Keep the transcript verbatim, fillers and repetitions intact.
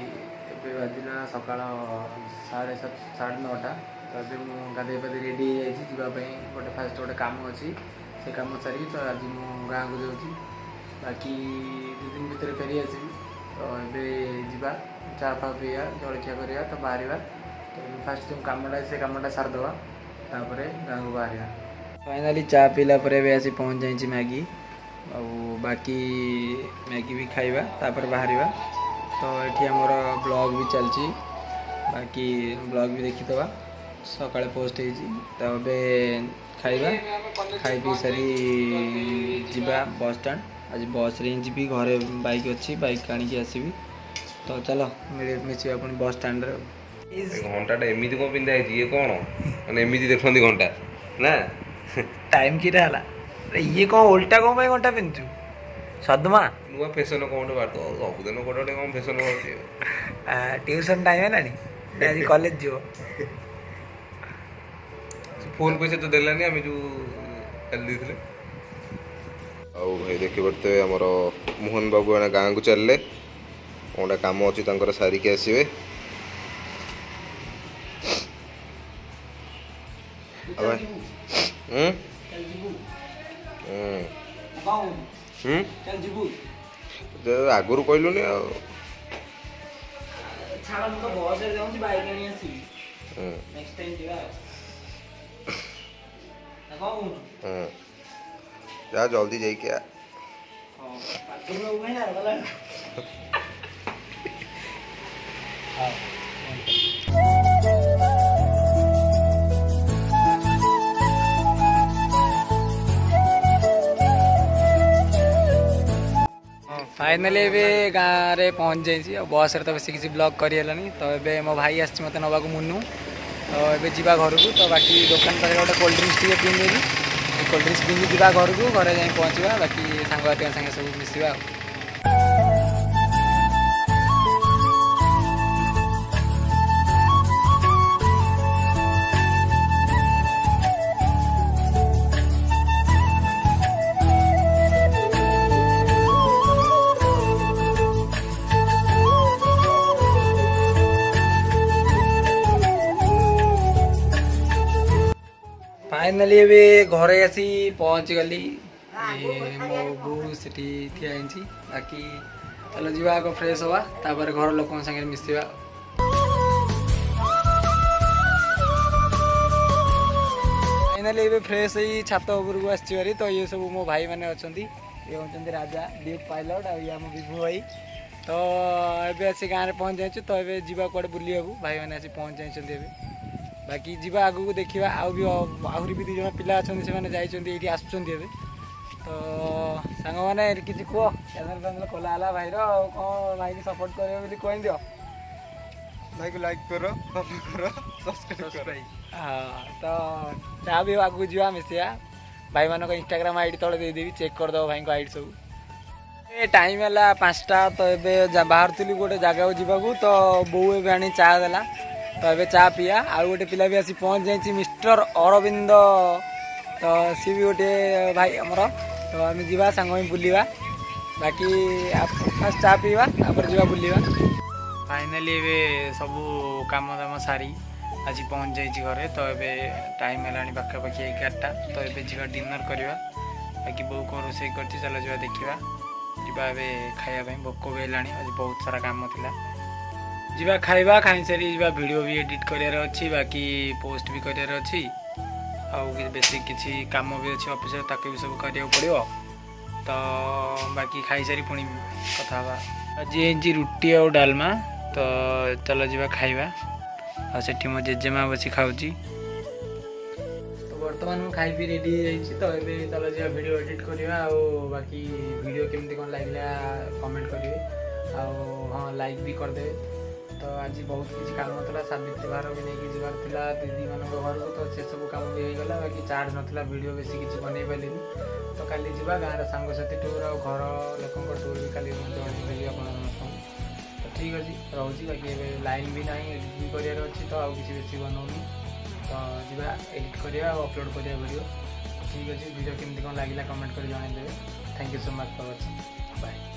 ଏବେ ବାଜିଲା ସକାଳ ସାଢ଼େ ସାତ ସାଢ଼େ ନଅଟା। ତ ଏବେ ମୁଁ ଗାଧୋଇ ପାଧୋଇ ରେଡ଼ି ହେଇଯାଇଛି ଯିବା ପାଇଁ। ଗୋଟେ ଫାଷ୍ଟ ଗୋଟେ କାମ ଅଛି, ସେ କାମ ସାରିକି ତ ଆଜି ମୁଁ ଗାଁକୁ ଯାଉଛି। ବାକି ଦୁଇ ଦିନ ଭିତରେ ଫେରି ଆସିବି। ତ ଏବେ ଯିବା ଚା ଫା ପିଇବା, ଜଳଖିଆ କରିବା, ତ ବାହାରିବା। ତ ଫାଷ୍ଟ ଯେଉଁ କାମଟା ସେ କାମଟା ସାରିଦେବା, ତାପରେ ଗାଁକୁ ବାହାରିବା। ଫାଇନାଲି ଚା ପିଇଲା ପରେ ଏବେ ଆସି ପହଞ୍ଚି ଯାଇଛି ମ୍ୟାଗି। ଆଉ ବାକି ମ୍ୟାଗି ବି ଖାଇବା, ତାପରେ ବାହାରିବା। ତ ଏଠି ଆମର ବ୍ଲଗ୍ ବି ଚାଲିଛି, ବାକି ବ୍ଲଗ୍ ବି ଦେଖିଦେବା, ସକାଳେ ପୋଷ୍ଟ ହେଇଛି। ତ ଏବେ ଖାଇବା, ଖାଇ ପିଇ ସାରି ଯିବା ବସ୍ ଷ୍ଟାଣ୍ଡ। ଆଜି ବସ୍ରେ ହିଁ ଯିବି, ଘରେ ବାଇକ୍ ଅଛି, ବାଇକ୍ ଆଣିକି ଆସିବି। ତ ଚାଲ ମିଶିବା ପୁଣି ବସ୍ ଷ୍ଟାଣ୍ଡରେ। ଘଣ୍ଟାଟା ଏମିତି କ'ଣ ପିନ୍ଧା ହେଇଛି, ଇଏ କ'ଣ ମାନେ ଏମିତି ଦେଖନ୍ତି ଘଣ୍ଟା ନା ଟାଇମ୍ କିଟା ହେଲା, ଇଏ କ'ଣ ଓଲଟା କ'ଣ ପାଇଁ ଘଣ୍ଟା ପିନ୍ଧୁଛୁ? ସଦମା ନୂଆ ଫ୍ୟାସନ୍ କ'ଣ ଗୋଟେ ବାହାରିଥିବ, ସବୁଦିନ ଗୋଟେ ଗୋଟେ କ'ଣ ଫ୍ୟାସନ୍ ବାହାରୁଛି। ଟ୍ୟୁସନ୍ ଟାଇମ୍ ହେଲାଣି, ଆଜି କଲେଜ ଯିବ। ଫୋନ୍ ପଇସା ତ ଦେଲାନି, ଆମେ ଯେଉଁ କାଲି ଦେଇଥିଲେ। ଆଉ ଭାଇ ଦେଖିପାରୁଥିବେ ଆମର ମୋହନ ବାବୁ ଏଣେ ଗାଁକୁ ଚାଲିଲେ, ଗୋଟେ କାମ ଅଛି ତାଙ୍କର ସାରିକି ଆସିବେ। ଆଗରୁ କହିଲୁନି ଆଉ। ଯା ଜଲ୍ଦି ଯାଇକି ଆ। फाइनाली एबे गाँव में पहुँच जाइए। बस रे तो बेस किसी ब्लॉग करेलानी। तो ये मो भाई आस मत नवा मुनू। तो ये जा घर को। तो बाकी दुकान पाखे गोटे कोल्ड ड्रिंक्स टे पिंधेबी, कोल्ड ड्रिंक्स पिंधि जा घर को, घर जा पहुँचा। बाकी सांगवाती सागे सब मिसवा। फाइनाली एबे घरे आसी पहुँच गली। मो बो से ठिया बाकी चलो जी आग फ्रेश हवा, तापर घर लोक संगे मिसवा। फाइनाली एबे फ्रेश ही छात उपर को आसि। तो ये सब मो भाई मैंने अच्छा, ये होती राजा ड्यूक पायलट आम विभू भाई। तो ये आसी गाँव में पहुँच जाइए। तो ये जा कड़े बुलिया भाई मैंने आसी पहुँच जाइए। बाकी जीवा आगू देखा आउ भी आहरी भी दुज पिला अच्छा से आसुँच। तो सांग मैंने किसी कह चैनल फैनल खोला है भाई कौन भाई की सपोर्ट कर कह दियो। भाई को लाइक करो, करो, सब्सक्राइब। हाँ तो ता भी आगू जा मिसिया। भाई मान इंस्टाग्राम आईडी तले देदेवी, चेक करदे भाई को आईडी सब। ए टाइम है पाँचटा। तो ये बाहर थी गोटे जगह जावाक। तो बो ए आनी चा देला। तो ये चा पिया। आउ गोटे पिला भी आसी पहुँच जाइए, मिस्टर अरविंद। तो सी भी गोटे भाई आमर। तो आम जा सांग बुलवा। बाकी फास्ट चा पीवा, तापर जा बुलवा। फाइनाली एबे सब काम दाम सारी आज पहुँच जाइए घरे। तो ये टाइम है पाखापाखि एगारटा। तो ये जा डिनर करवा। बाकी बो कौन रोसे कर चलो जा देखा जा खायापी भोक भी है। आज बहुत सारा काम था। जीवा खाइबा खाई सारी जीवा वीडियो भी एडिट करार अच्छी, बाकी पोस्ट भी करार अच्छी। आउ बेस किसी काम भी अच्छी ऑफिस ताके भी सब करिया पड़ो। तो बाकी खाई सारी पुणी कथा आज ये रुटी और डालमा। तो चलो जीवा खाइबा। आ सेठी मो जेजेमा बसी खाऊची। तो बर्तमान मु खाई पी रेडी हो। तो ये चलो जीवा वीडियो एडिट करवा। आ बाकी वीडियो केमती कौन लगला कमेंट करेंगे। हाँ लाइक भी करदे। तो आज बहुत किसी काम था, सावित्री भार भी नहीं जबार दीदी मान घर को। तो से सब काम भी हो गला। बाकी चार्ज नाला वीडियो बेस किसी बन पारे। तो काली जा गाँव सांगसाथी टूर आ घर लोक टूर भी काली जनइबी आप तो ठीक अच्छे रोचे। बाकी लाइन भी ना एडिट भी करार अच्छी। तो आउ किसी बेसी बनाऊनी। तो जा एडिट करा अपलोड करा वीडियो। ठीक अच्छे वीडियो केमती कौन लगला कमेंट कर जनइदेवे। Thank you so much for watching. Bye.